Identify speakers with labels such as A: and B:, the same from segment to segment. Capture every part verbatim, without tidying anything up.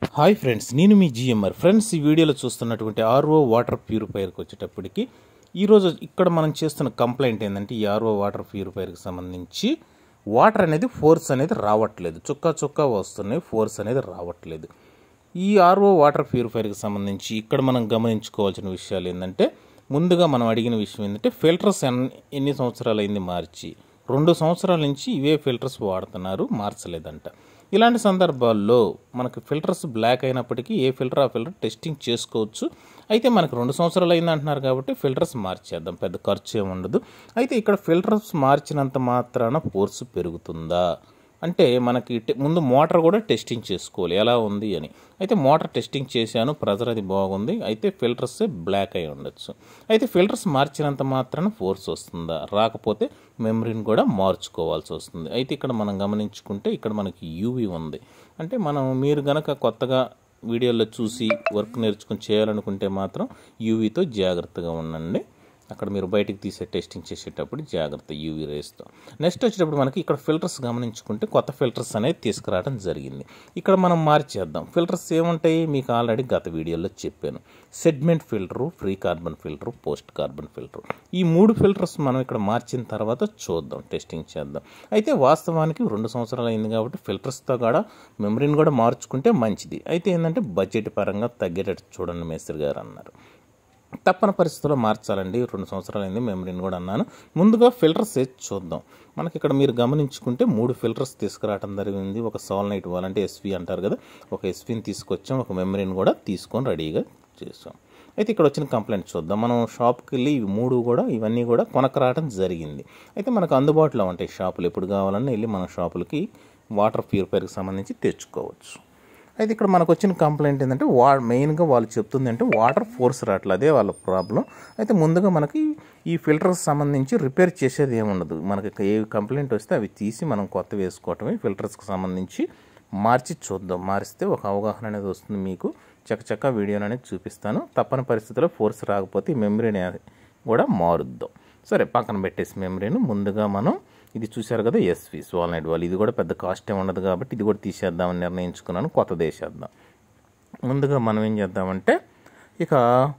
A: Hi friends, నేను మీ GMR. Friends, ఈ వీడియోలో చూస్తున్నటువంటి ఆర్ఓ వాటర్ ప్యూరిఫైర్కి వచ్చేటప్పటికి ఈరోజు ఇక్కడ మనం చేస్తున్న కంప్లైంట్ ఏంటంటే, ఈ ఆర్ఓ వాటర్ ప్యూరిఫైర్కి సంబంధించి వాటర్ అనేది ఫోర్స్ అనేది రావట్లేదు, చుక్క చుక్క వస్తున్నాయి, ఫోర్స్ అనేది రావట్లేదు. ఈ ఆర్ఓ వాటర్ ప్యూరిఫైర్కి సంబంధించి ఇక్కడ మనం గమనించుకోవాల్సిన విషయాలు ఏంటంటే, ముందుగా మనం అడిగిన విషయం ఏంటంటే, ఫిల్టర్స్ ఎన్ని సంవత్సరాలు అయింది మార్చి. రెండు సంవత్సరాల నుంచి ఇవే ఫిల్టర్స్ వాడుతున్నారు, మార్చలేదంట. ఇలాంటి సందర్భాల్లో మనకు ఫిల్టర్స్ బ్లాక్ అయినప్పటికీ ఏ ఫిల్టర్ ఆ ఫిల్టర్ టెస్టింగ్ చేసుకోవచ్చు. అయితే మనకు రెండు సంవత్సరాలు అయింది అంటున్నారు కాబట్టి ఫిల్టర్స్ మార్చేద్దాం, పెద్ద ఖర్చు ఏమి ఉండదు. అయితే ఇక్కడ ఫిల్టర్స్ మార్చినంత మాత్రాన ఫోర్స్ పెరుగుతుందా అంటే, మనకి ముందు మోటార్ కూడా టెస్టింగ్ చేసుకోవాలి ఎలా ఉంది అని. అయితే మోటార్ టెస్టింగ్ చేశాను, ప్రెజర్ అది బాగుంది, అయితే ఫిల్టర్స్ బ్లాక్ అయి ఉండొచ్చు. అయితే ఫిల్టర్స్ మార్చినంత మాత్రాన ఫోర్స్ వస్తుందా, రాకపోతే మెమరీని కూడా మార్చుకోవాల్సి వస్తుంది. అయితే ఇక్కడ మనం గమనించుకుంటే ఇక్కడ మనకి యూవీ ఉంది. అంటే మనం మీరు గనక కొత్తగా వీడియోలో చూసి వర్క్ నేర్చుకుని చేయాలనుకుంటే మాత్రం యూవీతో జాగ్రత్తగా ఉండండి. అక్కడ మీరు బయటికి తీసే టెస్టింగ్ చేసేటప్పుడు జాగ్రత్త యూవీ రేస్తో. నెక్స్ట్ వచ్చేటప్పుడు మనకి ఇక్కడ ఫిల్టర్స్ గమనించుకుంటే కొత్త ఫిల్టర్స్ అనేది తీసుకురావడం జరిగింది. ఇక్కడ మనం మార్చేద్దాం. ఫిల్టర్స్ ఏముంటాయి మీకు ఆల్రెడీ గత వీడియోలో చెప్పాను. Segment filter, free carbon filter, post carbon filter, ఈ మూడు ఫిల్టర్స్ మనం ఇక్కడ మార్చిన తర్వాత చూద్దాం, టెస్టింగ్ చేద్దాం. అయితే వాస్తవానికి రెండు సంవత్సరాలు అయింది కాబట్టి ఫిల్టర్స్తో కూడా మెమరీని కూడా మార్చుకుంటే మంచిది. అయితే ఏంటంటే బడ్జెట్ పరంగా తగ్గేటట్టు చూడండి మేస్త్రి గారు అన్నారు. తప్పని పరిస్థితుల్లో మార్చాలండి, రెండు సంవత్సరాలు అయింది, మెమరీని కూడా అన్నాను. ముందుగా ఫిల్టర్స్ వేసి చూద్దాం. మనకి ఇక్కడ మీరు గమనించుకుంటే మూడు ఫిల్టర్స్ తీసుకురావడం జరిగింది. ఒక సాల్నైట్ వాల్ అంటే ఎస్వి అంటారు కదా, ఒక ఎస్విని తీసుకొచ్చాం, ఒక మెమరీని కూడా తీసుకొని రెడీగా చేసాం. అయితే ఇక్కడ వచ్చిన కంప్లైంట్ చూద్దాం. మనం షాప్కి వెళ్ళి ఇవి మూడు కూడా ఇవన్నీ కూడా కొనకరావడం జరిగింది. అయితే మనకు అందుబాటులో ఉంటాయి షాపులు, ఎప్పుడు కావాలన్నా వెళ్ళి మన షాపులకి వాటర్ ప్యూరిఫైర్కి సంబంధించి తెచ్చుకోవచ్చు. అయితే ఇక్కడ మనకు వచ్చిన కంప్లైంట్ ఏంటంటే, వా మెయిన్గా వాళ్ళు చెప్తుంది అంటే వాటర్ ఫోర్స్ రావట్లేదు, అదే వాళ్ళ ప్రాబ్లం. అయితే ముందుగా మనకి ఈ ఫిల్టర్స్ సంబంధించి రిపేర్ చేసేది ఏముండదు. మనకి ఏ కంప్లైంట్ వస్తే అవి తీసి మనం కొత్త వేసుకోవటమే. ఫిల్టర్స్కి సంబంధించి మార్చి చూద్దాం, మారిస్తే ఒక అవగాహన అనేది వస్తుంది మీకు. చక్కచక్క వీడియోని అనేది చూపిస్తాను. తప్పని పరిస్థితుల్లో ఫోర్స్ రాకపోతే ఈ మెమరీని కూడా మారుద్దాం. సరే, పక్కన పెట్టేసి మెమరీని ముందుగా మనం ఇది చూశారు కదా, ఎస్వి సాల్నైట్ వాల్, ఇది కూడా పెద్ద కాస్ట్ ఏమి ఉండదు కాబట్టి ఇది కూడా తీసేద్దామని నిర్ణయించుకున్నాను, కొత్తది వేసేద్దాం. ముందుగా మనం ఏం చేద్దామంటే, ఇక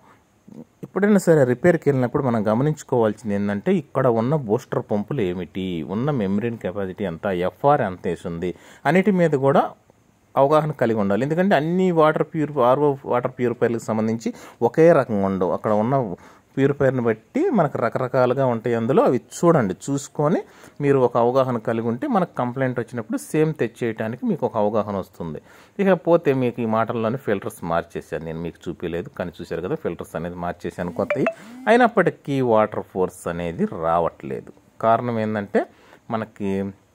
A: ఎప్పుడైనా సరే రిపేర్కి వెళ్ళినప్పుడు మనం గమనించుకోవాల్సింది ఏంటంటే, ఇక్కడ ఉన్న బూస్టర్ పంపులు ఏమిటి, ఉన్న మెమరీన్ కెపాసిటీ ఎంత, ఎఫ్ఆర్ ఎంత వేసింది అన్నిటి మీద కూడా అవగాహన కలిగి ఉండాలి. ఎందుకంటే అన్ని వాటర్ ప్యూరి ఆర్ఓ వాటర్ ప్యూరిఫైర్లకు సంబంధించి ఒకే రకంగా ఉండవు. అక్కడ ఉన్న ప్యూరిఫైర్ని బట్టి మనకు రకరకాలుగా ఉంటాయి. అందులో అవి చూడండి, చూసుకొని మీరు ఒక అవగాహన కలిగి ఉంటే మనకు కంప్లైంట్ వచ్చినప్పుడు సేమ్ తెచ్చేయడానికి మీకు ఒక అవగాహన వస్తుంది. ఇకపోతే మీకు ఈ మాటల్లోనే ఫిల్టర్స్ మార్చేసాను, నేను మీకు చూపించలేదు కానీ చూశారు కదా, ఫిల్టర్స్ అనేది మార్చేసాను కొత్తవి. అయినప్పటికీ వాటర్ ఫోర్స్ అనేది రావట్లేదు. కారణం ఏంటంటే, మనకి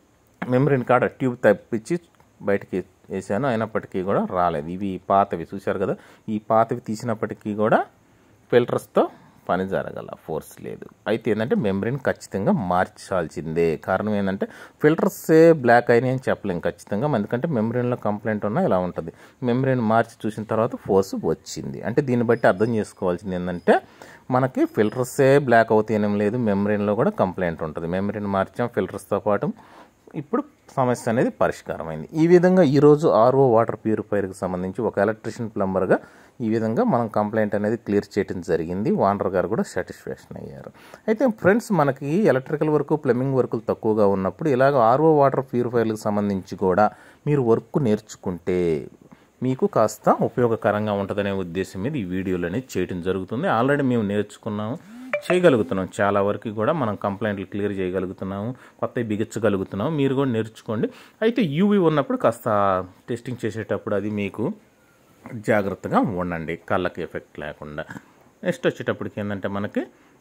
A: మెమరీని కాడ ట్యూబ్ తప్పించి బయటికి వేసాను, అయినప్పటికీ కూడా రాలేదు. ఇవి పాతవి చూశారు కదా, ఈ పాతవి తీసినప్పటికీ కూడా ఫిల్టర్స్తో పని జరగల, ఫోర్స్ లేదు. అయితే ఏంటంటే మెమరీని ఖచ్చితంగా మార్చాల్సిందే. కారణం ఏంటంటే ఫిల్టర్సే బ్లాక్ అయినాయి అని చెప్పలేం ఖచ్చితంగా, ఎందుకంటే మెమరీన్లో కంప్లైంట్ ఉన్నా ఇలా ఉంటుంది. మెమరీని మార్చి చూసిన తర్వాత ఫోర్స్ వచ్చింది అంటే దీన్ని బట్టి అర్థం చేసుకోవాల్సింది ఏంటంటే, మనకి ఫిల్టర్సే బ్లాక్ అవుతాయేం లేదు, మెమరీన్లో కూడా కంప్లైంట్ ఉంటుంది. మెమరీని మార్చాం, ఫిల్టర్స్తో పాటు ఇప్పుడు సమస్య అనేది పరిష్కారమైంది. ఈ విధంగా ఈరోజు ఆర్ఓ వాటర్ ప్యూరిఫైర్కి సంబంధించి ఒక ఎలక్ట్రీషియన్ ప్లంబర్గా ఈ విధంగా మనం కంప్లైంట్ అనేది క్లియర్ చేయడం జరిగింది. ఓనర్ గారు కూడా సాటిస్ఫాక్షన్ అయ్యారు. అయితే ఫ్రెండ్స్, మనకి ఎలక్ట్రికల్ వర్క్, ప్లంబింగ్ వర్కులు తక్కువగా ఉన్నప్పుడు ఇలాగ ఆర్ఓ వాటర్ ప్యూరిఫైర్లకు సంబంధించి కూడా మీరు వర్క్ నేర్చుకుంటే మీకు కాస్త ఉపయోగకరంగా ఉంటుందనే ఉద్దేశం మీద ఈ వీడియోలు అనేది చేయడం జరుగుతుంది. ఆల్రెడీ మేము నేర్చుకున్నాము, చేయగలుగుతున్నాం, చాలా వరకు కూడా మనం కంప్లైంట్లు క్లియర్ చేయగలుగుతున్నాము, కొత్తవి బిగించగలుగుతున్నాము. మీరు కూడా నేర్చుకోండి. అయితే యూవీ ఉన్నప్పుడు కాస్త టెస్టింగ్ చేసేటప్పుడు అది మీకు జాగ్రత్తగా ఉండండి, కళ్ళకి ఎఫెక్ట్ లేకుండా. నెక్స్ట్ వచ్చేటప్పటికి ఏంటంటే, మనకి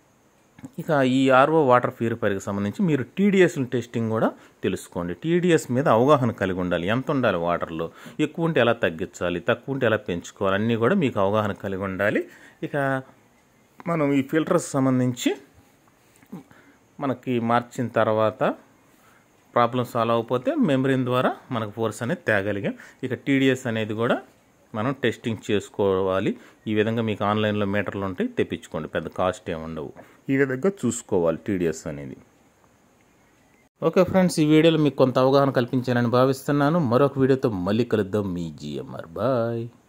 A: ఇక ఈ ఆర్ఓ వాటర్ ప్యూరిఫైర్కి సంబంధించి మీరు టీడీఎస్ టెస్టింగ్ కూడా తెలుసుకోండి. టీడీఎస్ మీద అవగాహన కలిగి ఉండాలి. ఎంత ఉండాలి వాటర్లో, ఎక్కువ ఉంటే ఎలా తగ్గించాలి, తక్కువ ఉంటే ఎలా పెంచుకోవాలి, అన్నీ కూడా మీకు అవగాహన కలిగి ఉండాలి. ఇక మనం ఈ ఫిల్టర్స్ సంబంధించి మనకి మార్చిన తర్వాత ప్రాబ్లం సాల్వ్ అయిపోతే మెమరీన్ ద్వారా మనకు ఫోర్స్ అనేది తేగలిగాం. ఇక టీడీఎస్ అనేది కూడా మనం టెస్టింగ్ చేసుకోవాలి. ఈ విధంగా మీకు ఆన్లైన్లో మీటర్లు ఉంటాయి, తెప్పించుకోండి, పెద్ద కాస్ట్ ఏమి ఉండవు. ఈ విధంగా చూసుకోవాలి టీడీఎస్ అనేది. ఓకే ఫ్రెండ్స్, ఈ వీడియోలో మీకు కొంత అవగాహన కల్పించానని భావిస్తున్నాను. మరొక వీడియోతో మళ్ళీ కలుద్దాం. మీ జిఎంఆర్ బాయ్.